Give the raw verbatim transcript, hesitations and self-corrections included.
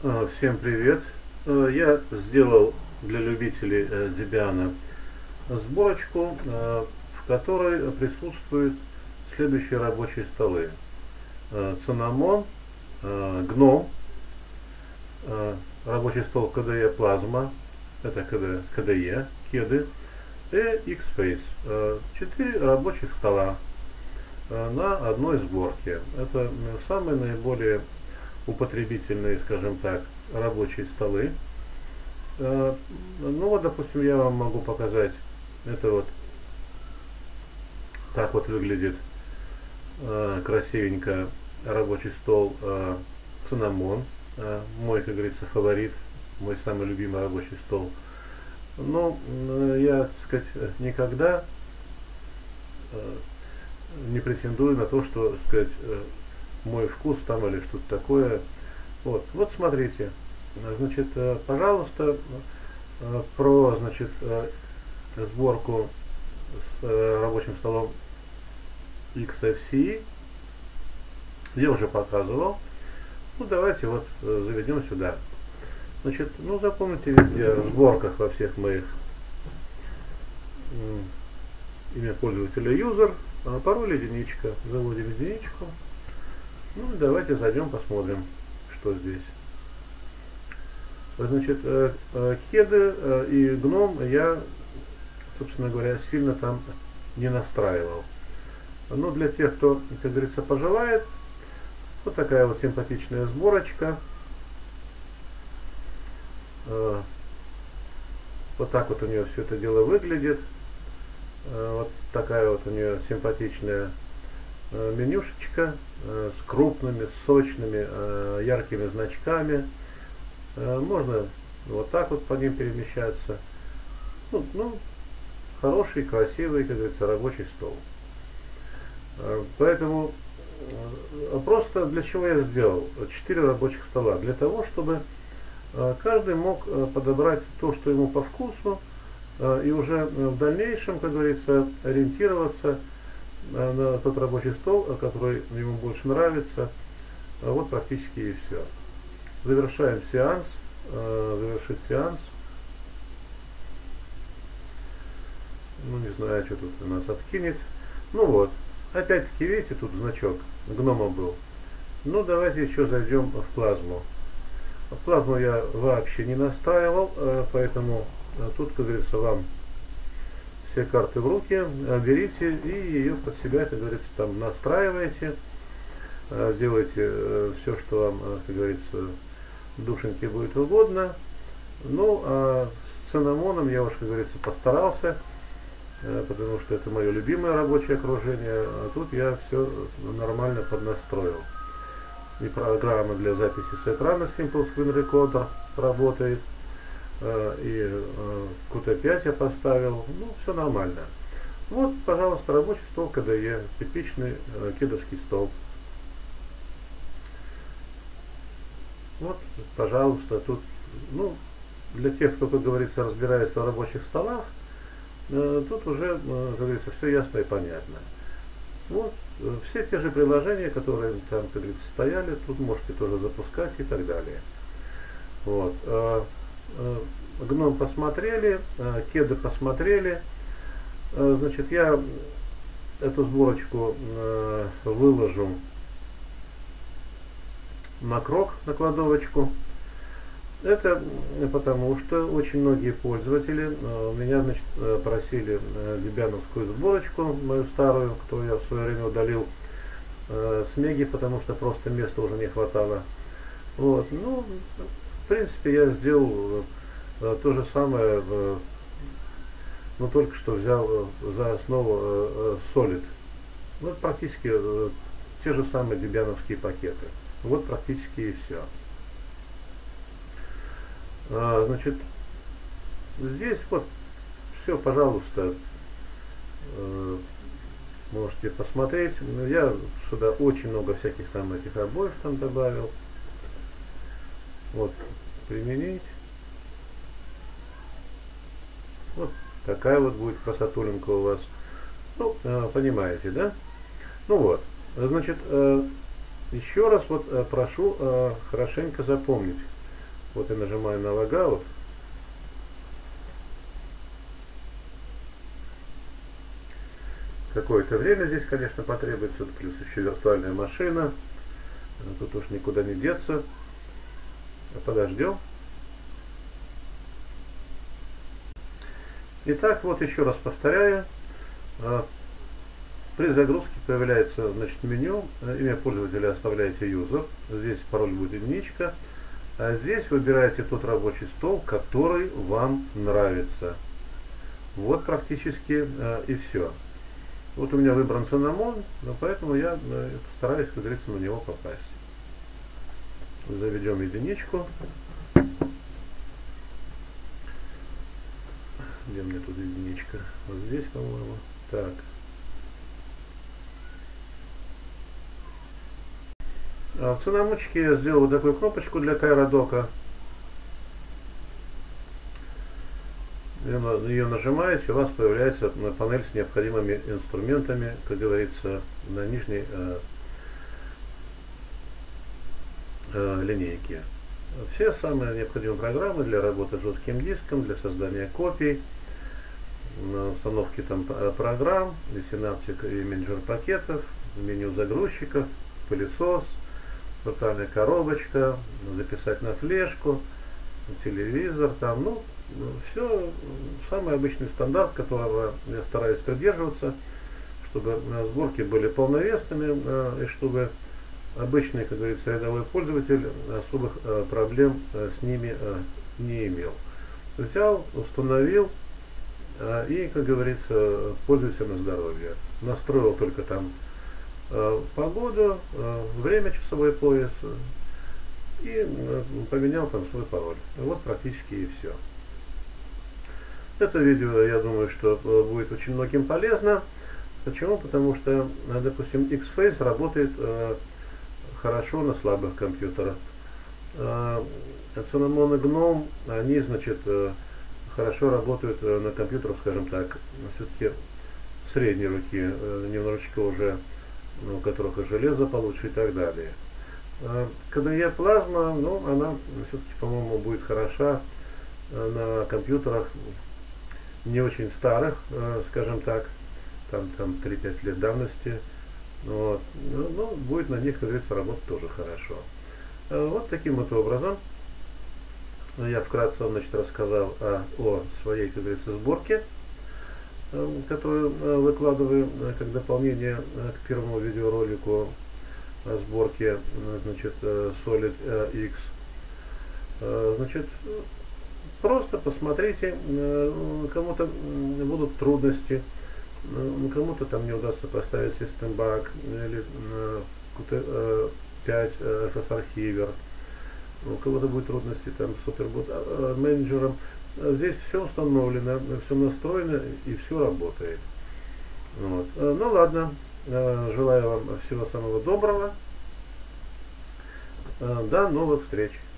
А, Всем привет! А, Я сделал для любителей э, Debian сборочку, э, в которой присутствуют следующие рабочие столы. Э, Cinnamon, э, Gnome, э, рабочий стол K D E Plasma, это K D K D E, кеды, и X-Face. Э, Четыре рабочих стола э, на одной сборке. Это э, самые наиболее употребительные, скажем так, рабочие столы. Э, Ну вот, допустим, я вам могу показать, это вот так вот выглядит э, красивенько рабочий стол э, Cinnamon, э, мой, как говорится, фаворит, мой самый любимый рабочий стол. Но э, я, так сказать, никогда э, не претендую на то, что, так сказать, э, мой вкус там или что-то такое. Вот, вот смотрите, значит, э, пожалуйста, э, про, значит, э, сборку с э, рабочим столом X F C я уже показывал. Ну, давайте вот э, заведем сюда. Значит, ну, запомните везде, в сборках во всех моих м, имя пользователя user, а пароль единичка. Заводим единичку. Ну, давайте зайдем, посмотрим, что здесь. Значит, э, э, кеды э, и гном я, собственно говоря, сильно там не настраивал. Но для тех, кто, как говорится, пожелает, вот такая вот симпатичная сборочка. Э, Вот так вот у нее все это дело выглядит. Э, Вот такая вот у нее симпатичная э, менюшечка э, с крупными, сочными, э, яркими значками. Э, Можно вот так вот по ним перемещаться. Ну, ну, хороший, красивый, как говорится, рабочий стол. Э, Поэтому э, просто для чего я сделал четыре рабочих стола? Для того, чтобы э, каждый мог э, подобрать то, что ему по вкусу, э, и уже в дальнейшем, как говорится, ориентироваться э, на тот рабочий стол, э, который ему больше нравится. Э, Вот практически и все. Завершаем сеанс. Э, Завершить сеанс. Ну, не знаю, что тут у нас откинет. Ну вот. Опять-таки, видите, тут значок гнома был. Ну, давайте еще зайдем в плазму. Плазму я вообще не настраивал, э, поэтому э, тут, как говорится, вам все карты в руки, э, берите и ее под себя, как говорится, там настраиваете, э, делайте э, все, что вам, э, как говорится, душеньке будет угодно. Ну, а с цинамоном я уж, как говорится, постарался, э, потому что это мое любимое рабочее окружение. А тут я все нормально поднастроил. И программа для записи с экрана Simple Screen Recorder работает. э, И э, Q T пять я поставил. Ну, все нормально. Вот, пожалуйста, рабочий стол K D E. Типичный э, кедовский стол. Вот, пожалуйста, тут, ну, для тех, кто, как говорится, разбирается в рабочих столах, э, тут уже, э, как говорится, все ясно и понятно. Вот, э, все те же приложения, которые там, как говорится, стояли, тут можете тоже запускать и так далее. Вот. э, э, Гном посмотрели, э, кеды посмотрели. Э, значит, я эту сборочку э, выложу на крок, на кладовочку. Это потому, что очень многие пользователи э, у меня, значит, э, просили э, дебиановскую сборочку, мою старую, которую я в свое время удалил э, с Меги, потому что просто места уже не хватало. Вот. Ну, в принципе, я сделал э, то же самое, э, но только что взял э, за основу э, э, Solid. Вот практически э, те же самые дебиановские пакеты. Вот практически и все. А, значит, здесь вот все, пожалуйста, э, можете посмотреть. Я сюда очень много всяких там этих обоев там добавил. Вот, применить. Вот такая вот будет красотуленька у вас. Ну, э, понимаете, да? Ну вот, значит, э, еще раз вот э, прошу э, хорошенько запомнить. Вот я нажимаю на логаут. Какое-то время здесь, конечно, потребуется, плюс еще виртуальная машина. Тут уж никуда не деться. Подождем. Итак, вот еще раз повторяю. При загрузке появляется, значит, меню. Имя пользователя оставляете user. Здесь пароль будет единичка. А здесь выбираете тот рабочий стол, который вам нравится. Вот практически э, и все. Вот у меня выбран Cinnamon, но поэтому я э, постараюсь, как говорится, на него попасть. Заведем единичку. Где мне тут единичка? Вот здесь, по-моему. Так. А в цинамочке я сделал вот такую кнопочку для кайродока. Ее нажимаете, у вас появляется панель с необходимыми инструментами, как говорится, на нижней э, э, линейке. Все самые необходимые программы для работы с жестким диском, для создания копий, установки там программ, и синаптик, и менеджер пакетов, меню загрузчиков, пылесос, виртуальная коробочка, записать на флешку, телевизор, там, ну, все самый обычный стандарт, которого я стараюсь придерживаться, чтобы сборки были полновесными и чтобы обычный, как говорится, рядовой пользователь особых проблем с ними не имел. Взял, установил и, как говорится, пользуйся на здоровье. Настроил только там погоду, время, часовой пояс и поменял там свой пароль. Вот практически и все. Это видео, я думаю, что будет очень многим полезно. Почему? Потому что, допустим, X-Face работает э, хорошо на слабых компьютерах. Э, Cinnamon и Gnome, они, значит, э, хорошо работают э, на компьютерах, скажем так, все-таки средней руки, э, немножечко уже, у которых и железо получше и так далее. Э, ка дэ и Plasma, ну, она все-таки, по-моему, будет хороша э, на компьютерах не очень старых, э, скажем так, там, там три-пять лет давности, вот. Но, но будет на них, как говорится, работать тоже хорошо. Э, вот таким вот образом я вкратце, значит, рассказал о, о своей, как говорится, сборке, э, которую э, выкладываю э, как дополнение э, к первому видеоролику о сборке, э, значит, э, Solid э, X. Э, значит, просто посмотрите, кому-то будут трудности, кому-то там не удастся поставить System Bug или пять эф эс архивер, у кого-то будут трудности там с Superboot менеджером. Здесь все установлено, все настроено и все работает. Вот. Ну ладно, желаю вам всего самого доброго. До новых встреч.